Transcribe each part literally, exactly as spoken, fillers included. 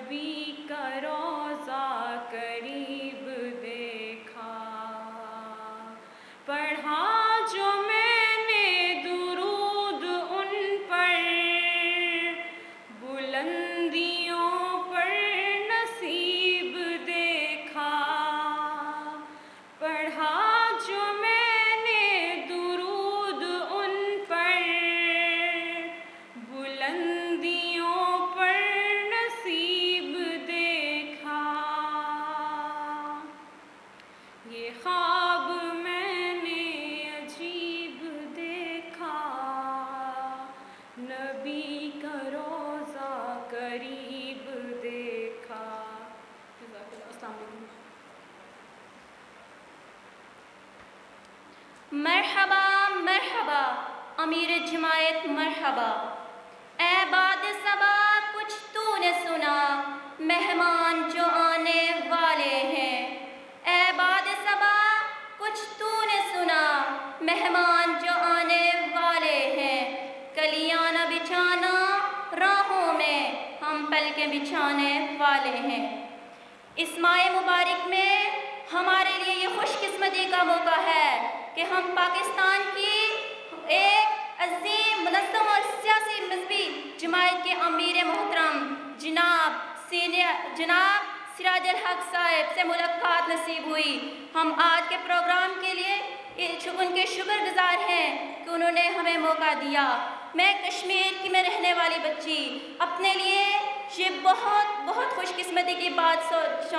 نبی کا روضہ قریب دیکھا، پڑھا جو میں نے درود ان پر، بلندیوں پر نصیب دیکھا، پڑھا جو میں نے درود ان پر، بلندیوں پر نصیب دیکھا، یہ خواب میں نے عجیب دیکھا، نبی کا روضہ قریب دیکھا۔ السلام علیکم۔ مرحبا مرحبا امیر جماعت مرحبا، اے باد صبا کچھ تو نے سنا، مہمان جو آنے والے ہیں، اے باد صبا کچھ تو نے سنا، مہمان جو آنے والے ہیں، کلیاں نہ بچھانا راہوں میں، ہم پلکیں بچھانے والے ہیں۔ اس ماہ مبارک میں ہمارے لیے یہ خوش قسمتی کا موقع ہے کہ ہم پاکستان کی ایک عظیم منظم اور سیاسی مذہبی جماعت کے امیر محترم جناب سینئر جناب سراج الحق صاحب سے ملاقات نصیب ہوئی۔ ہم آج کے پروگرام کے لیے ان کے شکر گزار ہیں کہ انہوں نے ہمیں موقع دیا۔ میں کشمیر کی میں رہنے والی بچی اپنے لیے یہ بہت بہت خوش قسمتی کی بات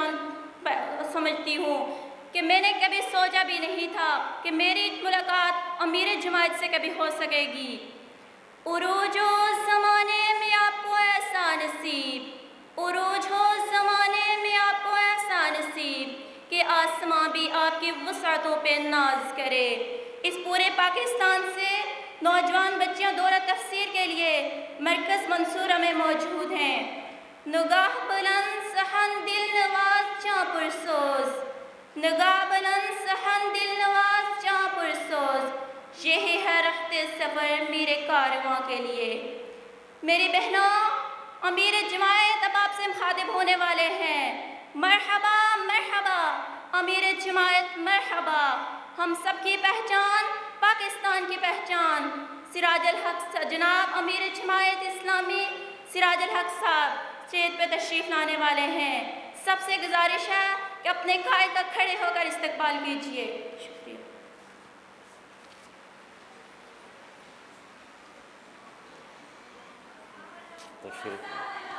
سمجھتی ہوں کہ میں نے کبھی سوچا بھی نہیں تھا کہ میری ملاقات امیر جماعت سے کبھی ہو سکے گی۔ عروج ہو زمانے میں آپ کو ایسا نصیب، عروج ہو زمانے میں آپ کو ایسا نصیب کہ آسماں بھی آپ کی وسعتوں پہ ناز کرے۔ اس پورے پاکستان سے نوجوان بچیاں دورہ تفسیر کے لیے مرکز منصورہ میں موجود ہیں۔ نگاہ بلند سخن دل نواز جاں پرسوز، نگاہ بلند سخن دل نواز جاں پرسوز، یہی ہے رخت سفر میرے کارواں کے لیے۔ میری بہنوں، امیر جماعت اب آپ سے مخاطب ہونے والے ہیں۔ مرحبا مرحبا امیر جماعت مرحبا، ہم سب کی پہچان پاکستان کی پہچان سراج الحق جناب امیر جماعت اسلامی سراج الحق صاحب اسٹیج پہ تشریف لانے والے ہیں۔ سب سے گزارش ہے کہ اپنے قائد تک کھڑے ہو کر استقبال کیجیے۔ شکریہ۔ تشریف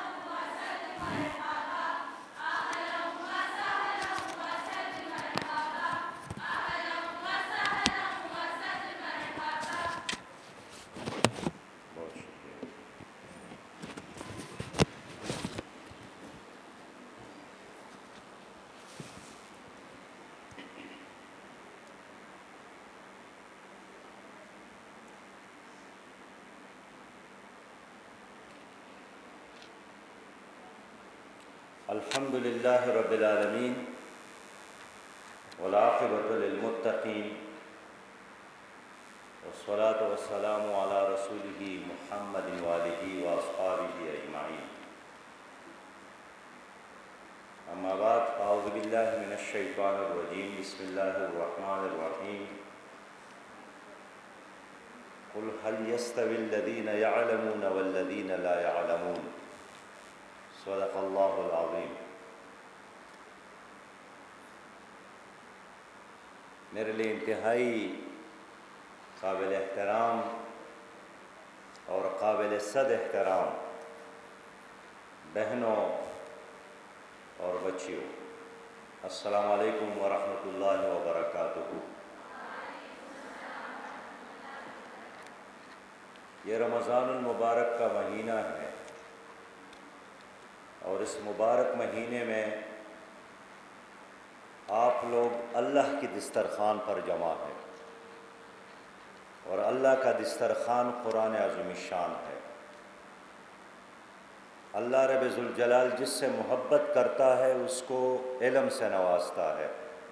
الحمد للہ رب العالمین والعاقبۃ للمتقین والصلاة والسلام علی رسولہ محمد وآلہ واصحابہ اجمعین، اما بعد، اعوذ باللہ من الشیطان الرجیم، بسم اللہ الرحمن الرحیم، قل هل يستوي الذین یعلمون والذین لا یعلمون، صدق اللہ العظیم۔ میرے لیے انتہائی قابل احترام اور قابل صد احترام بہنوں اور بچیوں، السلام علیکم ورحمۃ اللہ وبرکاتہ۔ یہ رمضان المبارک کا مہینہ ہے اور اس مبارک مہینے میں آپ لوگ اللہ کی دسترخوان پر جمع ہیں، اور اللہ کا دسترخوان قرآن عظیم الشان ہے۔ اللہ رب ذوالجلال جس سے محبت کرتا ہے اس کو علم سے نوازتا ہے،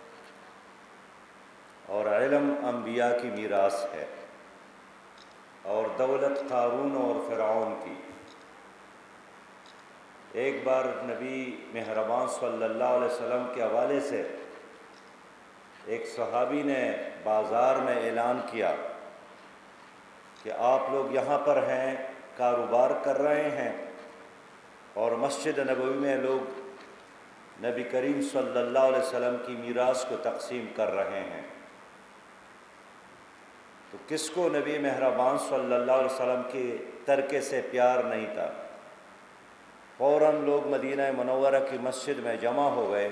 اور علم انبیاء کی میراث ہے، اور دولت قارون اور فرعون کی ایک بار نبی مہربان صلی اللہ علیہ وسلم کے حوالے سے ایک صحابی نے بازار میں اعلان کیا کہ آپ لوگ یہاں پر ہیں، کاروبار کر رہے ہیں اور مسجد نبوی میں لوگ نبی کریم صلی اللہ علیہ وسلم کی میراث کو تقسیم کر رہے ہیں، تو کس کو نبی مہربان صلی اللہ علیہ وسلم کے ترکے سے پیار نہیں تھا؟ فوراً لوگ مدینہ منورہ کی مسجد میں جمع ہو گئے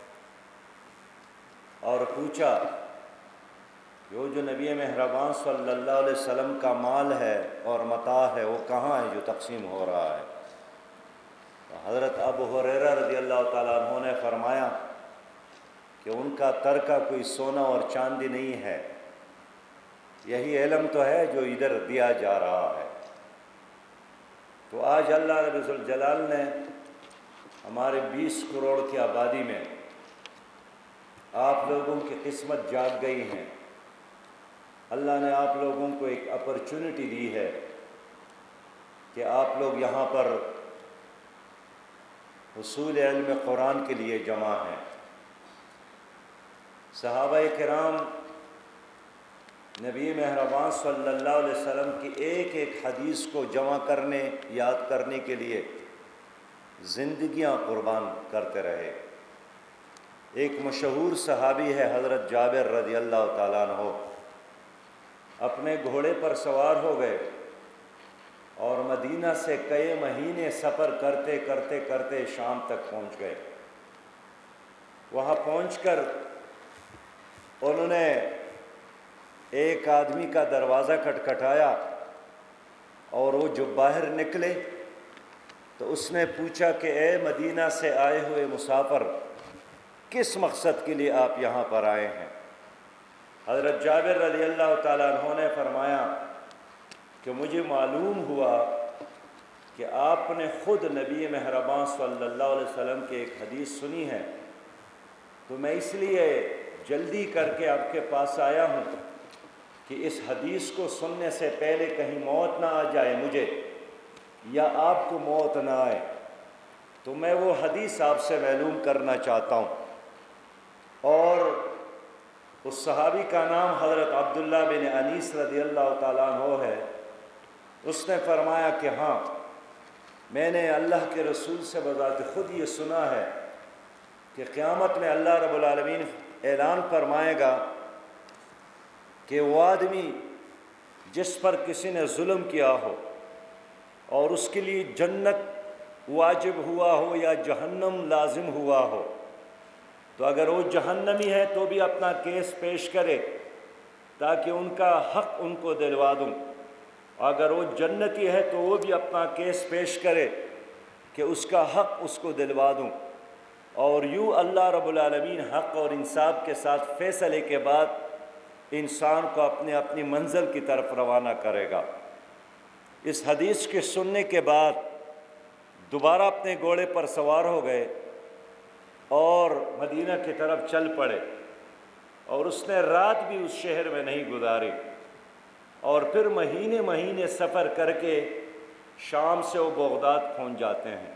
اور پوچھا کہ وہ جو نبی مہربان صلی اللہ علیہ وسلم کا مال ہے اور متاع ہے وہ کہاں ہے جو تقسیم ہو رہا ہے؟ تو حضرت ابو ہریرہ رضی اللہ تعالیٰ عنہ نے فرمایا کہ ان کا ترکہ کوئی سونا اور چاندی نہیں ہے، یہی علم تو ہے جو ادھر دیا جا رہا ہے۔ تو آج اللہ رب الجلال نے ہمارے بیس کروڑ کی آبادی میں آپ لوگوں کی قسمت جاگ گئی ہیں، اللہ نے آپ لوگوں کو ایک اپرچونٹی دی ہے کہ آپ لوگ یہاں پر حصول علم قرآن کے لیے جمع ہیں۔ صحابہ کرام نبی مہربان صلی اللہ علیہ وسلم کی ایک ایک حدیث کو جمع کرنے، یاد کرنے کے لیے زندگیاں قربان کرتے رہے۔ ایک مشہور صحابی ہے حضرت جابر رضی اللہ تعالیٰ عنہ، اپنے گھوڑے پر سوار ہو گئے اور مدینہ سے کئی مہینے سفر کرتے کرتے کرتے شام تک پہنچ گئے۔ وہاں پہنچ کر انہوں نے ایک آدمی کا دروازہ کھٹکھٹایا اور وہ جو باہر نکلے تو اس نے پوچھا کہ اے مدینہ سے آئے ہوئے مسافر، کس مقصد کے لیے آپ یہاں پر آئے ہیں؟ حضرت جابر رضی اللہ تعالیٰ عنہ نے فرمایا کہ مجھے معلوم ہوا کہ آپ نے خود نبی مہربان صلی اللہ علیہ وسلم کی ایک حدیث سنی ہے، تو میں اس لیے جلدی کر کے آپ کے پاس آیا ہوں کہ اس حدیث کو سننے سے پہلے کہیں موت نہ آ جائے مجھے یا آپ کو موت نہ آئے، تو میں وہ حدیث آپ سے معلوم کرنا چاہتا ہوں۔ اور اس صحابی کا نام حضرت عبداللہ بن انیس رضی اللہ تعالیٰ عنہ ہے۔ اس نے فرمایا کہ ہاں، میں نے اللہ کے رسول سے بذات خود یہ سنا ہے کہ قیامت میں اللہ رب العالمین اعلان فرمائے گا کہ وہ آدمی جس پر کسی نے ظلم کیا ہو اور اس کے لیے جنت واجب ہوا ہو یا جہنم لازم ہوا ہو، تو اگر وہ جہنمی ہے تو بھی اپنا کیس پیش کرے تاکہ ان کا حق ان کو دلوا دوں، اگر وہ جنتی ہے تو وہ بھی اپنا کیس پیش کرے کہ اس کا حق اس کو دلوا دوں، اور یوں اللہ رب العالمین حق اور انصاف کے ساتھ فیصلے کے بعد انسان کو اپنے اپنی منزل کی طرف روانہ کرے گا۔ اس حدیث کے سننے کے بعد دوبارہ اپنے گھوڑے پر سوار ہو گئے اور مدینہ کی طرف چل پڑے، اور اس نے رات بھی اس شہر میں نہیں گزاری، اور پھر مہینے مہینے سفر کر کے شام سے وہ بغداد پہنچ جاتے ہیں۔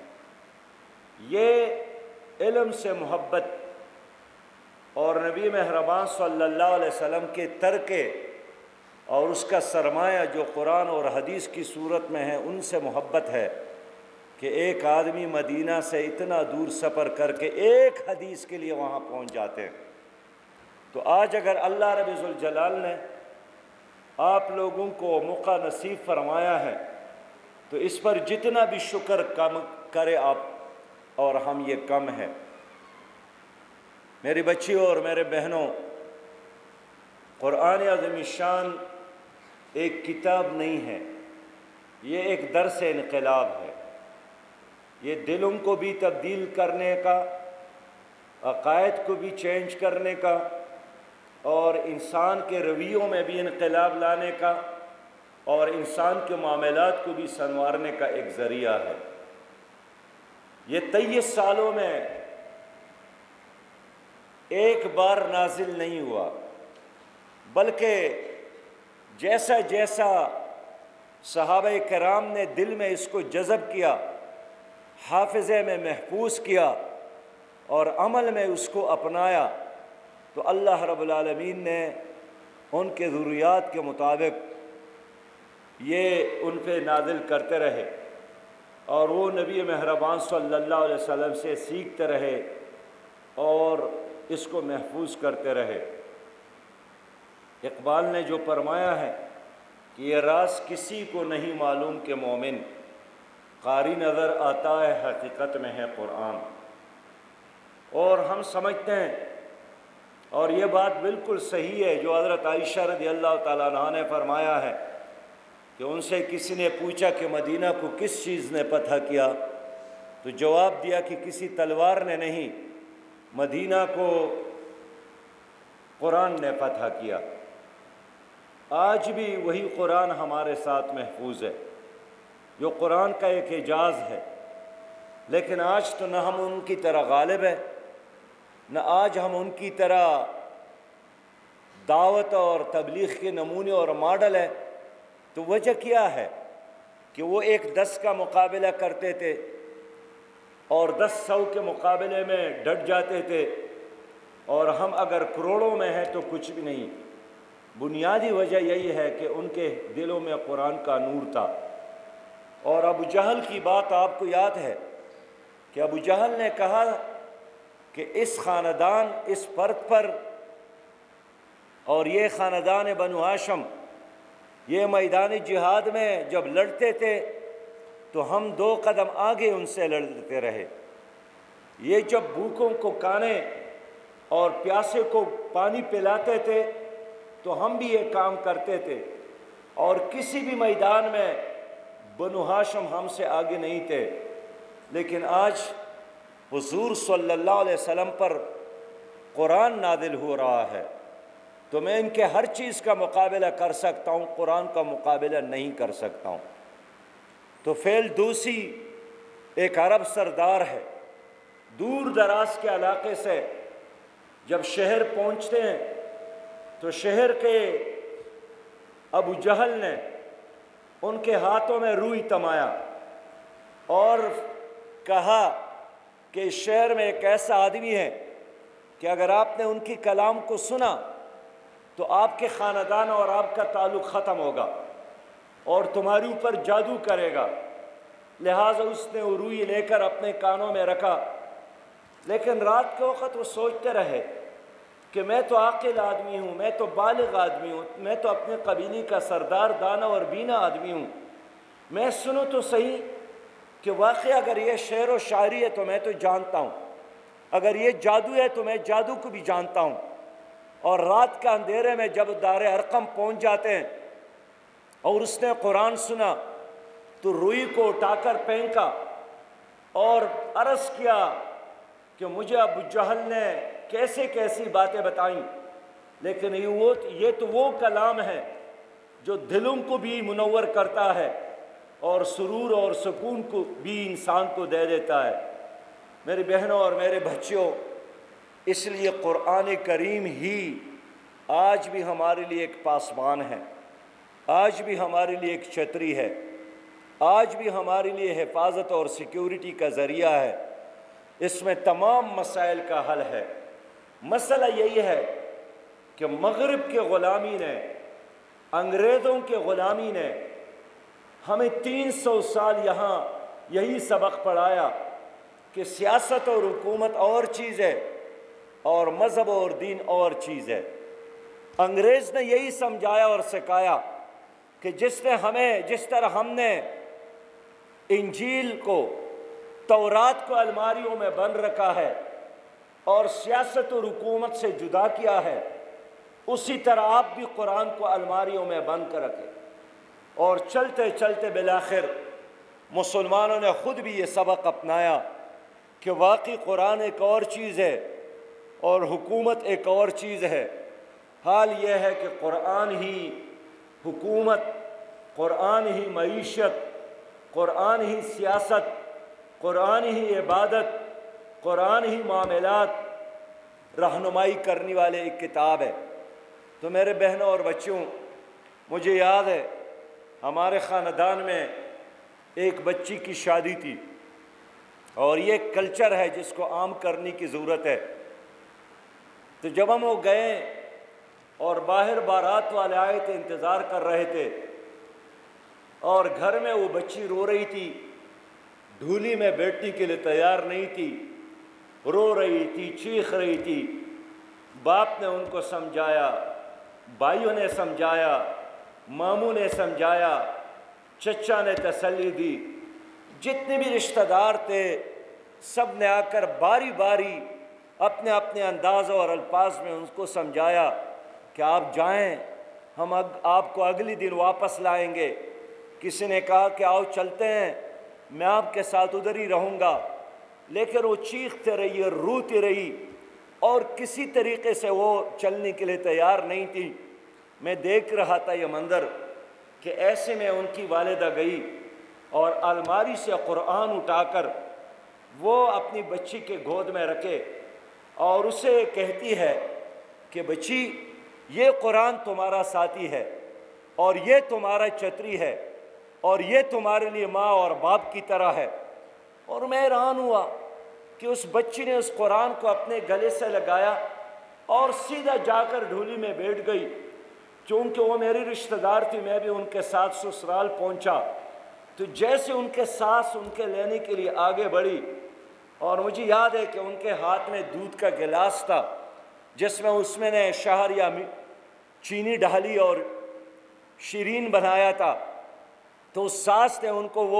یہ علم سے محبت اور نبی مہربان صلی اللہ علیہ وسلم کے ترکے اور اس کا سرمایہ جو قرآن اور حدیث کی صورت میں ہے ان سے محبت ہے کہ ایک آدمی مدینہ سے اتنا دور سفر کر کے ایک حدیث کے لیے وہاں پہنچ جاتے ہیں۔ تو آج اگر اللہ رب الجلال نے آپ لوگوں کو موقع نصیب فرمایا ہے تو اس پر جتنا بھی شکر کم کرے آپ اور ہم یہ کم ہے۔ میری بچیوں اور میرے بہنوں، قرآن عظیم شان ایک کتاب نہیں ہے، یہ ایک درس انقلاب ہے۔ یہ دلوں کو بھی تبدیل کرنے کا، عقائد کو بھی چینج کرنے کا، اور انسان کے رویوں میں بھی انقلاب لانے کا، اور انسان کے معاملات کو بھی سنوارنے کا ایک ذریعہ ہے۔ یہ تیئیس سالوں میں ایک بار نازل نہیں ہوا، بلکہ جیسا جیسا صحابہ کرام نے دل میں اس کو جذب کیا، حافظے میں محفوظ کیا اور عمل میں اس کو اپنایا تو اللہ رب العالمین نے ان کے ضروریات کے مطابق یہ ان پہ نازل کرتے رہے اور وہ نبی مہربان صلی اللہ علیہ وسلم سے سیکھتے رہے اور اس کو محفوظ کرتے رہے۔ اقبال نے جو فرمایا ہے کہ یہ راز کسی کو نہیں معلوم کہ مومن قاری نظر آتا ہے حقیقت میں ہے قرآن۔ اور ہم سمجھتے ہیں اور یہ بات بالکل صحیح ہے جو حضرت عائشہ رضی اللہ تعالیٰ عنہا نے فرمایا ہے کہ ان سے کسی نے پوچھا کہ مدینہ کو کس چیز نے فتح کیا، تو جواب دیا کہ کسی تلوار نے نہیں، مدینہ کو قرآن نے فتح کیا۔ آج بھی وہی قرآن ہمارے ساتھ محفوظ ہے جو قرآن کا ایک اعجاز ہے، لیکن آج تو نہ ہم ان کی طرح غالب ہے، نہ آج ہم ان کی طرح دعوت اور تبلیغ کے نمونے اور ماڈل ہے۔ تو وجہ کیا ہے کہ وہ ایک دس کا مقابلہ کرتے تھے اور دس سو کے مقابلے میں ڈٹ جاتے تھے، اور ہم اگر کروڑوں میں ہیں تو کچھ بھی نہیں۔ بنیادی وجہ یہی ہے کہ ان کے دلوں میں قرآن کا نور تھا۔ اور ابو جہل کی بات آپ کو یاد ہے کہ ابو جہل نے کہا کہ اس خاندان اس فرد پر اور یہ خاندان بنو ہاشم یہ میدان جہاد میں جب لڑتے تھے تو ہم دو قدم آگے ان سے لڑتے رہے، یہ جب بھوکوں کو کھانے اور پیاسے کو پانی پلاتے تھے تو ہم بھی یہ کام کرتے تھے، اور کسی بھی میدان میں بنو ہاشم ہم سے آگے نہیں تھے۔ لیکن آج حضور صلی اللہ علیہ وسلم پر قرآن نازل ہو رہا ہے تو میں ان کے ہر چیز کا مقابلہ کر سکتا ہوں، قرآن کا مقابلہ نہیں کر سکتا ہوں۔ تو فیل دوسی ایک عرب سردار ہے، دور دراز کے علاقے سے جب شہر پہنچتے ہیں تو شہر کے ابو جہل نے ان کے ہاتھوں میں روئی تمایا اور کہا کہ اس شہر میں ایک ایسا آدمی ہے کہ اگر آپ نے ان کی کلام کو سنا تو آپ کے خاندان اور آپ کا تعلق ختم ہوگا اور تمہاری اوپر جادو کرے گا۔ لہٰذا اس نے وہ روئی لے کر اپنے کانوں میں رکھا، لیکن رات کے وقت وہ سوچتے رہے کہ میں تو عاقل آدمی ہوں، میں تو بالغ آدمی ہوں، میں تو اپنے قبیلے کا سردار دانا اور بینا آدمی ہوں، میں سنوں تو صحیح کہ واقعی اگر یہ شعر و شاعری ہے تو میں تو جانتا ہوں، اگر یہ جادو ہے تو میں جادو کو بھی جانتا ہوں۔ اور رات کا اندھیرے میں جب دار ارقم پہنچ جاتے ہیں اور اس نے قرآن سنا تو روئی کو اٹھا کر پھینکا اور عرض کیا کہ مجھے ابو جہل نے کیسے کیسی باتیں بتائیں، لیکن یہ وہ یہ تو وہ کلام ہے جو دلوں کو بھی منور کرتا ہے اور سرور اور سکون کو بھی انسان کو دے دیتا ہے۔ میری بہنوں اور میرے بچوں، اس لیے قرآن کریم ہی آج بھی ہمارے لیے ایک پاسبان ہے، آج بھی ہمارے لیے ایک چھتری ہے، آج بھی ہمارے لیے حفاظت اور سیکیورٹی کا ذریعہ ہے۔ اس میں تمام مسائل کا حل ہے۔ مسئلہ یہی ہے کہ مغرب کے غلامی نے، انگریزوں کے غلامی نے ہمیں تین سو سال یہاں یہی سبق پڑھایا کہ سیاست اور حکومت اور چیز ہے اور مذہب اور دین اور چیز ہے۔ انگریز نے یہی سمجھایا اور سکھایا کہ جس نے ہمیں جس طرح ہم نے انجیل کو، تورات کو الماریوں میں بند رکھا ہے اور سیاست اور حکومت سے جدا کیا ہے، اسی طرح آپ بھی قرآن کو الماریوں میں بند کر رکھیں۔ اور چلتے چلتے بالآخر مسلمانوں نے خود بھی یہ سبق اپنایا کہ واقعی قرآن ایک اور چیز ہے اور حکومت ایک اور چیز ہے۔ حال یہ ہے کہ قرآن ہی حکومت، قرآن ہی معیشت، قرآن ہی سیاست، قرآن ہی عبادت، قرآن ہی معاملات رہنمائی کرنے والے ایک کتاب ہے۔ تو میرے بہنوں اور بچوں، مجھے یاد ہے ہمارے خاندان میں ایک بچی کی شادی تھی اور یہ کلچر ہے جس کو عام کرنے کی ضرورت ہے۔ تو جب ہم وہ گئے اور باہر بارات والے آئے تھے، انتظار کر رہے تھے، اور گھر میں وہ بچی رو رہی تھی، ڈھولی میں بیٹھنے کے لیے تیار نہیں تھی، رو رہی تھی، چیخ رہی تھی۔ باپ نے ان کو سمجھایا، بھائیوں نے سمجھایا، ماموں نے سمجھایا، چچا نے تسلی دی، جتنے بھی رشتہ دار تھے سب نے آ کر باری باری اپنے اپنے انداز اور الفاظ میں ان کو سمجھایا کہ آپ جائیں، ہم آپ کو اگلی دن واپس لائیں گے۔ کسی نے کہا کہ آؤ چلتے ہیں، میں آپ کے ساتھ ادھر ہی رہوں گا، لیکن وہ چیختے رہی، روتی رہی، اور کسی طریقے سے وہ چلنے کے لیے تیار نہیں تھی۔ میں دیکھ رہا تھا یہ منظر کہ ایسے میں ان کی والدہ گئی اور الماری سے قرآن اٹھا کر وہ اپنی بچی کے گود میں رکھے اور اسے کہتی ہے کہ بچی، یہ قرآن تمہارا ساتھی ہے اور یہ تمہارا چتری ہے اور یہ تمہارے لیے ماں اور باپ کی طرح ہے۔ اور میں حیران ہوا کہ اس بچی نے اس قرآن کو اپنے گلے سے لگایا اور سیدھا جا کر ڈھولی میں بیٹھ گئی۔ چونکہ وہ میری رشتہ دار تھی، میں بھی ان کے ساتھ سسرال پہنچا، تو جیسے ان کے ساس ان کے لینے کے لیے آگے بڑھی، اور مجھے یاد ہے کہ ان کے ہاتھ میں دودھ کا گلاس تھا جس میں اس میں نے شہر یا چینی ڈالی اور شیرین بنایا تھا، تو اس ساس نے ان کو وہ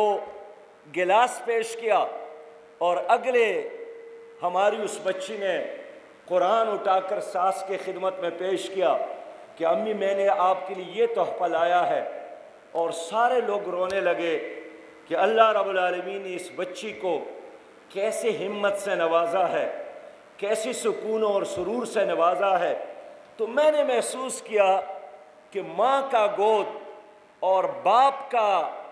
گلاس پیش کیا، اور اگلے ہماری اس بچی نے قرآن اٹھا کر ساس کے خدمت میں پیش کیا کہ امی میں نے آپ کے لیے یہ تحفہ لایا ہے۔ اور سارے لوگ رونے لگے کہ اللہ رب العالمین نے اس بچی کو کیسے ہمت سے نوازا ہے، کیسی سکون اور سرور سے نوازا ہے۔ تو میں نے محسوس کیا کہ ماں کا گود اور باپ کا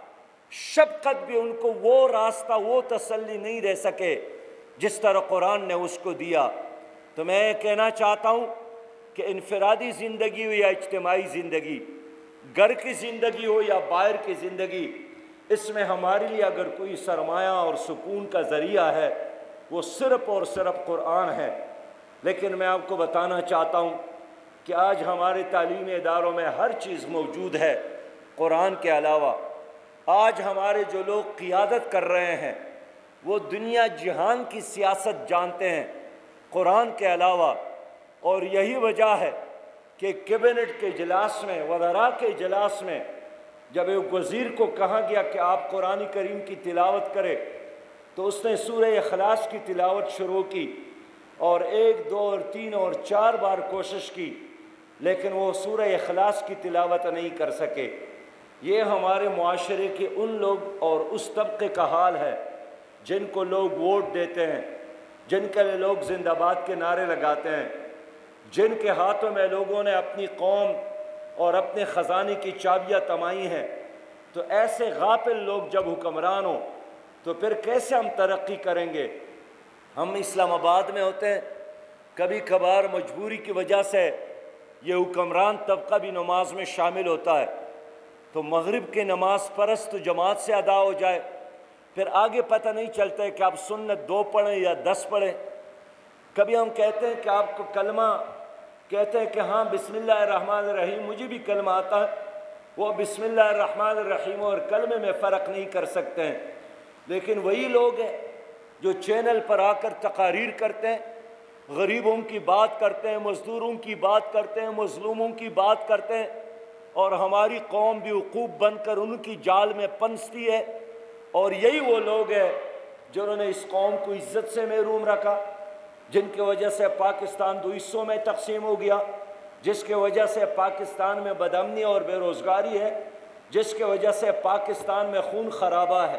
شفقت بھی ان کو وہ راستہ، وہ تسلی نہیں دے سکے جس طرح قرآن نے اس کو دیا۔ تو میں کہنا چاہتا ہوں کہ انفرادی زندگی ہو یا اجتماعی زندگی، گھر کی زندگی ہو یا باہر کی زندگی، اس میں ہمارے لیے اگر کوئی سرمایہ اور سکون کا ذریعہ ہے وہ صرف اور صرف قرآن ہے۔ لیکن میں آپ کو بتانا چاہتا ہوں کہ آج ہمارے تعلیمی اداروں میں ہر چیز موجود ہے قرآن کے علاوہ۔ آج ہمارے جو لوگ قیادت کر رہے ہیں وہ دنیا جہان کی سیاست جانتے ہیں قرآن کے علاوہ، اور یہی وجہ ہے کہ کیبنٹ کے اجلاس میں، وزراء کے اجلاس میں جب ایک وزیر کو کہا گیا کہ آپ قرآن کریم کی تلاوت کرے تو اس نے سورہ اخلاص کی تلاوت شروع کی، اور ایک دو اور تین اور چار بار کوشش کی، لیکن وہ سورہ اخلاص کی تلاوت نہیں کر سکے۔ یہ ہمارے معاشرے کے ان لوگ اور اس طبقے کا حال ہے جن کو لوگ ووٹ دیتے ہیں، جن کے لیے لوگ زندہ باد کے نعرے لگاتے ہیں، جن کے ہاتھوں میں لوگوں نے اپنی قوم اور اپنے خزانے کی چابیاں تمائی ہیں۔ تو ایسے غافل لوگ جب حکمران ہوں تو پھر کیسے ہم ترقی کریں گے؟ ہم اسلام آباد میں ہوتے ہیں، کبھی کبھار مجبوری کی وجہ سے یہ حکمران طبقہ بھی نماز میں شامل ہوتا ہے، تو مغرب کی نماز فرض تو جماعت سے ادا ہو جائے، پھر آگے پتہ نہیں چلتا ہے کہ آپ سنت دو پڑھیں یا دس پڑھیں۔ کبھی ہم کہتے ہیں کہ آپ کو کلمہ، کہتے ہیں کہ ہاں بسم اللہ الرحمن الرحیم، مجھے بھی کلمہ آتا ہے، وہ بسم اللہ الرحمن الرحیم اور کلمے میں فرق نہیں کر سکتے ہیں۔ لیکن وہی لوگ ہیں جو چینل پر آ کر تقاریر کرتے ہیں، غریبوں کی بات کرتے ہیں، مزدوروں کی بات کرتے ہیں، مظلوموں کی بات کرتے ہیں، اور ہماری قوم بھی عقوب بن کر ان کی جال میں پنستی ہے۔ اور یہی وہ لوگ ہیں جنہوں نے اس قوم کو عزت سے محروم رکھا، جن کی وجہ سے پاکستان دو حصوں میں تقسیم ہو گیا، جس کی وجہ سے پاکستان میں بدامنی اور بے روزگاری ہے، جس کی وجہ سے پاکستان میں خون خرابہ ہے۔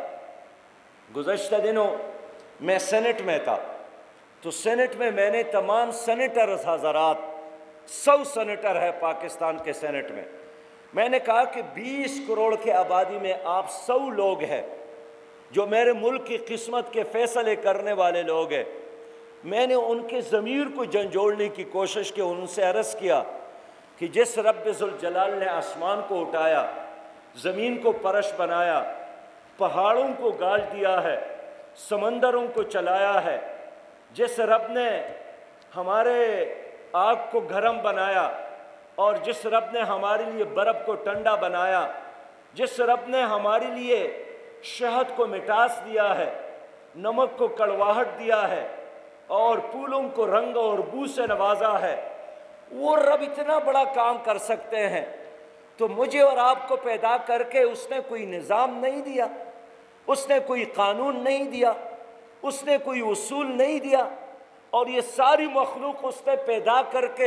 گزشتہ دنوں میں سینٹ میں تھا، تو سینٹ میں میں نے تمام سینیٹر حضرات، سو سینیٹر ہے پاکستان کے سینٹ میں، میں نے کہا کہ بیس کروڑ کے آبادی میں آپ سو لوگ ہیں جو میرے ملک کی قسمت کے فیصلے کرنے والے لوگ ہیں۔ میں نے ان کے ضمیر کو جھنجھوڑنے کی کوشش کی، ان سے عرض کیا کہ جس رب ذوالجلال نے آسمان کو اٹھایا، زمین کو فرش بنایا، پہاڑوں کو گاج دیا ہے، سمندروں کو چلایا ہے، جس رب نے ہمارے آگ کو گرم بنایا، اور جس رب نے ہمارے لیے برف کو ٹھنڈا بنایا، جس رب نے ہمارے لیے شہد کو مٹاس دیا ہے، نمک کو کڑواہٹ دیا ہے، اور پھولوں کو رنگ اور بو سے نوازا ہے، وہ رب اتنا بڑا کام کر سکتے ہیں تو مجھے اور آپ کو پیدا کر کے اس نے کوئی نظام نہیں دیا، اس نے کوئی قانون نہیں دیا، اس نے کوئی اصول نہیں دیا، اور یہ ساری مخلوق اس نے پیدا کر کے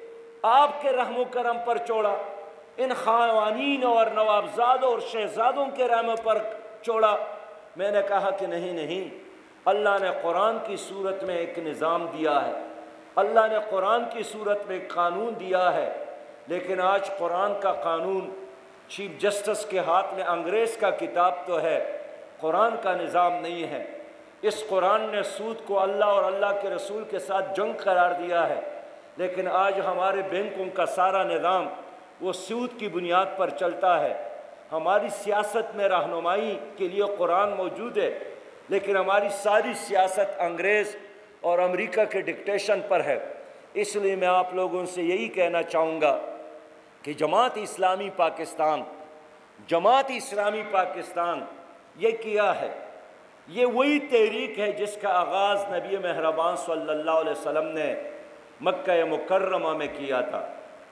آپ کے رحم و کرم پر چھوڑا، ان خوانین اور نوابزادوں اور شہزادوں کے رحم پر چھوڑا۔ میں نے کہا کہ نہیں نہیں، اللہ نے قرآن کی صورت میں ایک نظام دیا ہے، اللہ نے قرآن کی صورت میں ایک قانون دیا ہے، لیکن آج قرآن کا قانون چیف جسٹس کے ہاتھ میں انگریز کا کتاب تو ہے، قرآن کا نظام نہیں ہے۔ اس قرآن نے سود کو اللہ اور اللہ کے رسول کے ساتھ جنگ قرار دیا ہے، لیکن آج ہمارے بینکوں کا سارا نظام وہ سود کی بنیاد پر چلتا ہے۔ ہماری سیاست میں رہنمائی کے لیے قرآن موجود ہے، لیکن ہماری ساری سیاست انگریز اور امریکہ کے ڈکٹیشن پر ہے۔ اس لیے میں آپ لوگوں سے یہی کہنا چاہوں گا کہ جماعت اسلامی پاکستان جماعت اسلامی پاکستان یہ کیا ہے، یہ وہی تحریک ہے جس کا آغاز نبی مہربان صلی اللہ علیہ وسلم نے مکہ مکرمہ میں کیا تھا۔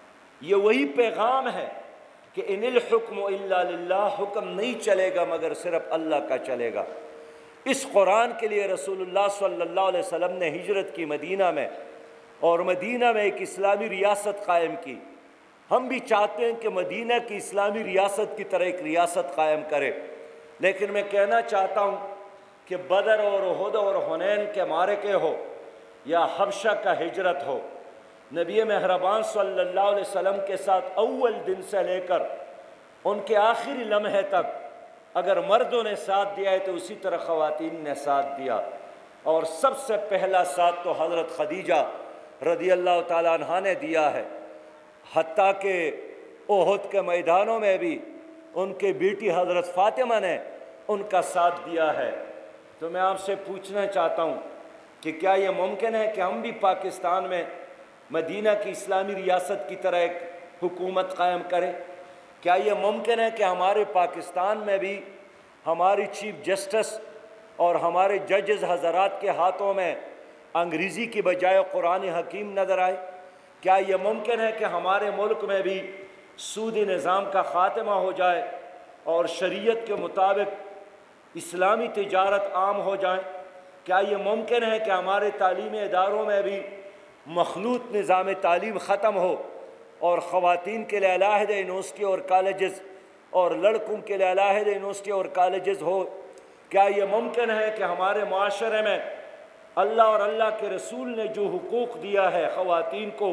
یہ وہی پیغام ہے کہ ان الحکم الا للہ، حکم نہیں چلے گا مگر صرف اللہ کا چلے گا۔ اس قرآن کے لیے رسول اللہ صلی اللہ علیہ وسلم نے ہجرت کی مدینہ میں، اور مدینہ میں ایک اسلامی ریاست قائم کی۔ ہم بھی چاہتے ہیں کہ مدینہ کی اسلامی ریاست کی طرح ایک ریاست قائم کرے، لیکن میں کہنا چاہتا ہوں کہ بدر اور احد اور حنین کے معرکے ہو یا حبشہ کا ہجرت ہو، نبی مہربان صلی اللہ علیہ وسلم کے ساتھ اول دن سے لے کر ان کے آخری لمحے تک اگر مردوں نے ساتھ دیا ہے تو اسی طرح خواتین نے ساتھ دیا، اور سب سے پہلا ساتھ تو حضرت خدیجہ رضی اللہ تعالیٰ عنہ نے دیا ہے، حتیٰ کہ احد کے میدانوں میں بھی ان کے بیٹی حضرت فاطمہ نے ان کا ساتھ دیا ہے۔ تو میں آپ سے پوچھنا چاہتا ہوں کہ کیا یہ ممکن ہے کہ ہم بھی پاکستان میں مدینہ کی اسلامی ریاست کی طرح ایک حکومت قائم کریں؟ کیا یہ ممکن ہے کہ ہمارے پاکستان میں بھی ہماری چیف جسٹس اور ہمارے ججز حضرات کے ہاتھوں میں انگریزی کی بجائے قرآن حکیم نظر آئے؟ کیا یہ ممکن ہے کہ ہمارے ملک میں بھی سودی نظام کا خاتمہ ہو جائے اور شریعت کے مطابق اسلامی تجارت عام ہو جائیں؟ کیا یہ ممکن ہے کہ ہمارے تعلیمی اداروں میں بھی مخلوط نظام تعلیم ختم ہو اور خواتین کے لیے علیحدہ یونیورسٹی اور کالجز اور لڑکوں کے لیے علیحدہ یونیورسٹی اور کالجز ہو؟ کیا یہ ممکن ہے کہ ہمارے معاشرے میں اللہ اور اللہ کے رسول نے جو حقوق دیا ہے، خواتین کو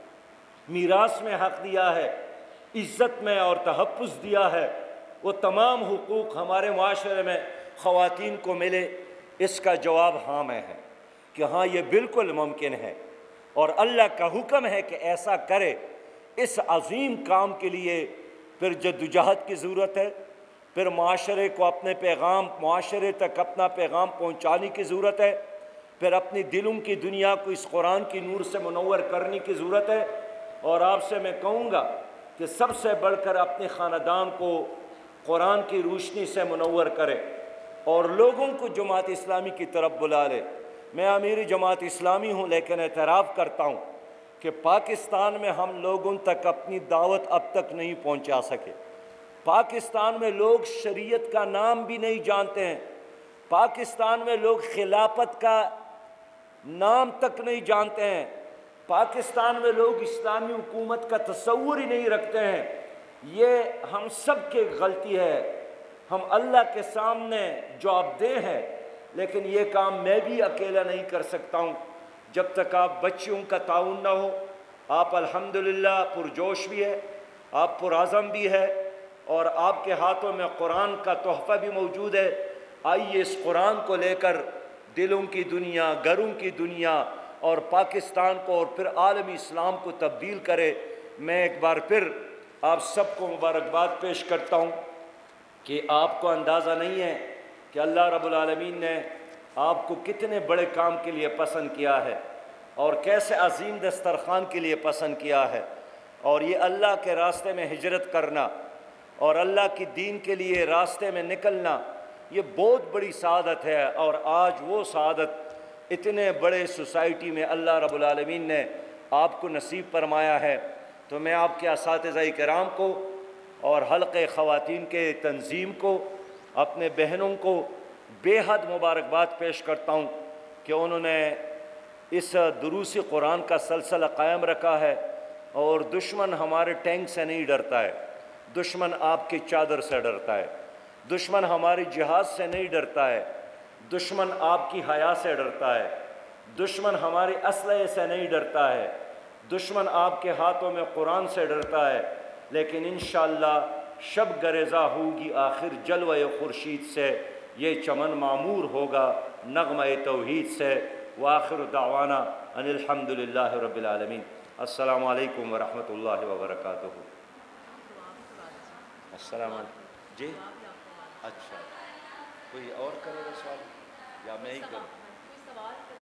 میراث میں حق دیا ہے، عزت میں اور تحفظ دیا ہے، وہ تمام حقوق ہمارے معاشرے میں خواتین کو ملے؟ اس کا جواب ہاں میں ہے کہ ہاں یہ بالکل ممکن ہے، اور اللہ کا حکم ہے کہ ایسا کرے۔ اس عظیم کام کے لیے پھر جدوجہد کی ضرورت ہے، پھر معاشرے کو اپنے پیغام معاشرے تک اپنا پیغام پہنچانے کی ضرورت ہے، پھر اپنی دلوں کی دنیا کو اس قرآن کی نور سے منور کرنے کی ضرورت ہے، اور آپ سے میں کہوں گا کہ سب سے بڑھ کر اپنے خاندان کو قرآن کی روشنی سے منور کرے اور لوگوں کو جماعت اسلامی کی طرف بلا لے۔ میں امیر جماعت اسلامی ہوں، لیکن اعتراف کرتا ہوں کہ پاکستان میں ہم لوگوں تک اپنی دعوت اب تک نہیں پہنچا سکے۔ پاکستان میں لوگ شریعت کا نام بھی نہیں جانتے ہیں، پاکستان میں لوگ خلافت کا نام تک نہیں جانتے ہیں، پاکستان میں لوگ اسلامی حکومت کا تصور ہی نہیں رکھتے ہیں۔ یہ ہم سب کی غلطی ہے، ہم اللہ کے سامنے جواب دہ ہیں، لیکن یہ کام میں بھی اکیلا نہیں کر سکتا ہوں۔ جب تک آپ بچیوں کا تعاون نہ ہو، آپ الحمدللہ پرجوش بھی ہے، آپ پرعزم بھی ہے، اور آپ کے ہاتھوں میں قرآن کا تحفہ بھی موجود ہے۔ آئیے اس قرآن کو لے کر دلوں کی دنیا، گھروں کی دنیا اور پاکستان کو اور پھر عالمی اسلام کو تبدیل کرے۔ میں ایک بار پھر آپ سب کو مبارکباد پیش کرتا ہوں کہ آپ کو اندازہ نہیں ہے کہ اللہ رب العالمین نے آپ کو کتنے بڑے کام کے لیے پسند کیا ہے اور کیسے عظیم دسترخوان کے لیے پسند کیا ہے، اور یہ اللہ کے راستے میں ہجرت کرنا اور اللہ کی دین کے لیے راستے میں نکلنا، یہ بہت بڑی سعادت ہے۔ اور آج وہ سعادت اتنے بڑے سوسائٹی میں اللہ رب العالمین نے آپ کو نصیب فرمایا ہے۔ تو میں آپ کے اساتذہ کرام کو اور حلقے خواتین کے تنظیم کو، اپنے بہنوں کو بے حد مبارکباد پیش کرتا ہوں کہ انہوں نے اس دروس قرآن کا سلسلہ قائم رکھا ہے، اور دشمن ہمارے ٹینک سے نہیں ڈرتا ہے، دشمن آپ کی چادر سے ڈرتا ہے، دشمن ہماری جہاد سے نہیں ڈرتا ہے، دشمن آپ کی حیا سے ڈرتا ہے، دشمن ہماری اسلحے سے نہیں ڈرتا ہے، دشمن آپ کے ہاتھوں میں قرآن سے ڈرتا ہے۔ لیکن انشاءاللہ شب گریزہ ہوگی آخر جلوہ خورشید سے، یہ چمن معمور ہوگا نغمہ توحید سے۔ وآخر دعوانا ان الحمدللہ رب العالمین۔ السلام علیکم ورحمۃ اللہ وبرکاتہ۔ السلام علیکم جی، اچھا کوئی اور کرے گا سوال یا میں ہی کروں؟